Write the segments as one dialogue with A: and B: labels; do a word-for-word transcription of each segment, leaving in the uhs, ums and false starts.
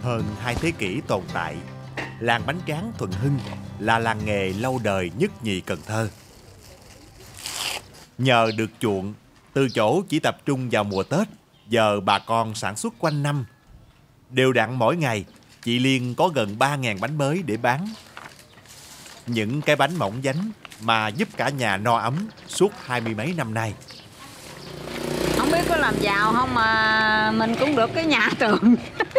A: hơn hai thế kỷ tồn tại, làng bánh tráng Thuận Hưng là làng nghề lâu đời nhất nhì Cần Thơ. Nhờ được chuộng, từ chỗ chỉ tập trung vào mùa Tết, giờ bà con sản xuất quanh năm. Đều đặn mỗi ngày, chị Liên có gần ba nghìn bánh mới để bán. Những cái bánh mỏng dánh mà giúp cả nhà no ấm suốt hai mươi mấy năm nay.
B: Không biết có làm giàu không mà mình cũng được cái nhà trường.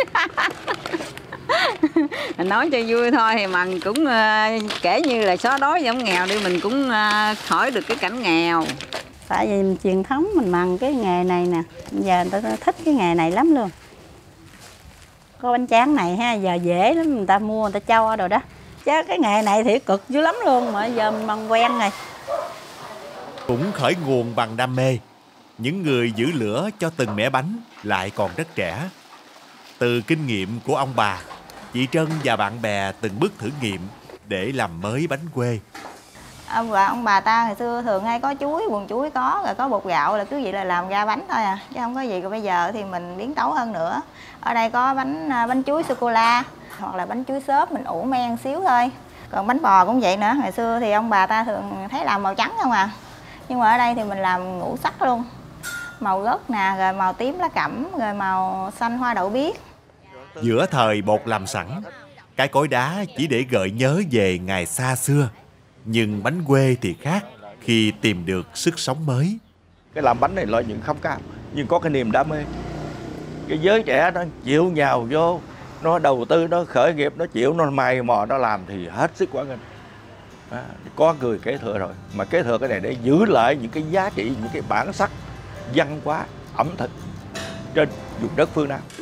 B: Mình nói cho vui thôi thì mình cũng uh, kể như là xóa đói giảm nghèo đi, mình cũng uh, khỏi được cái cảnh nghèo.
C: Tại vì mình truyền thống mình bằng cái nghề này nè, giờ người ta thích cái nghề này lắm luôn. Có bánh tráng này ha, giờ dễ lắm, người ta mua người ta cho rồi đó. Chứ cái nghề này thì cực dữ lắm luôn, mà giờ mình bằng quen rồi.
A: Cũng khởi nguồn bằng đam mê, những người giữ lửa cho từng mẻ bánh lại còn rất trẻ. Từ kinh nghiệm của ông bà, chị Trân và bạn bè từng bước thử nghiệm để làm mới bánh quê.
D: Ông bà, ông bà ta hồi xưa thường hay có chuối, buồng chuối có, rồi có bột gạo là cứ vậy là làm ra bánh thôi à, chứ không có gì. Còn bây giờ thì mình biến tấu hơn nữa. Ở đây có bánh bánh chuối sô-cô-la, hoặc là bánh chuối xốp mình ủ men xíu thôi. Còn bánh bò cũng vậy nữa, hồi xưa thì ông bà ta thường thấy làm màu trắng không à. Nhưng mà ở đây thì mình làm ngũ sắc luôn. Màu gấc nè, rồi màu tím lá cẩm, rồi màu xanh hoa đậu biếc.
A: Giữa thời bột làm sẵn, cái cối đá chỉ để gợi nhớ về ngày xa xưa. Nhưng bánh quê thì khác khi tìm được sức sống mới.
E: Cái làm bánh này lợi nhuận không cao, nhưng có cái niềm đam mê. Cái giới trẻ nó chịu nhào vô, nó đầu tư, nó khởi nghiệp, nó chịu, nó mày mò, nó làm thì hết sức quá ngân. À, có người kế thừa rồi, mà kế thừa cái này để giữ lại những cái giá trị, những cái bản sắc văn hóa ẩm thực trên vùng đất phương Nam.